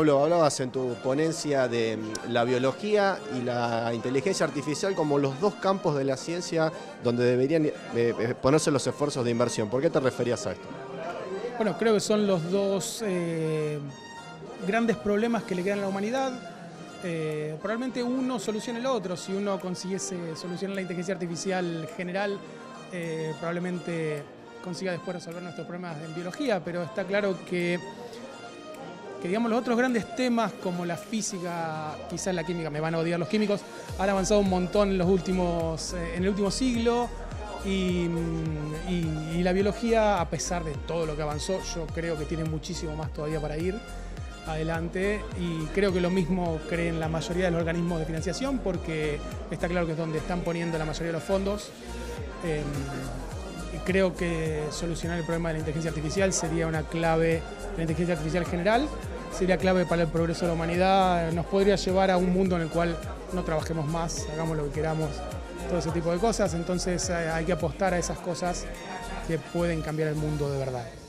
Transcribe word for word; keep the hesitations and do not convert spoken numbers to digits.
Pablo, hablabas en tu ponencia de la biología y la inteligencia artificial como los dos campos de la ciencia donde deberían eh, ponerse los esfuerzos de inversión. ¿Por qué te referías a esto? Bueno, creo que son los dos eh, grandes problemas que le quedan a la humanidad. Eh, probablemente uno solucione el otro. Si uno consiguiese solucionar la inteligencia artificial general, eh, probablemente consiga después resolver nuestros problemas en biología, pero está claro que, que digamos, los otros grandes temas como la física, quizás la química, me van a odiar los químicos, han avanzado un montón en, los últimos, eh, en el último siglo. Y, y, y la biología, a pesar de todo lo que avanzó, yo creo que tiene muchísimo más todavía para ir adelante, y creo que lo mismo creen la mayoría de los organismos de financiación, porque está claro que es donde están poniendo la mayoría de los fondos. Eh, y creo que solucionar el problema de la inteligencia artificial sería una clave, la inteligencia artificial general, sería clave para el progreso de la humanidad, nos podría llevar a un mundo en el cual no trabajemos más, hagamos lo que queramos, todo ese tipo de cosas. Entonces hay que apostar a esas cosas que pueden cambiar el mundo de verdad.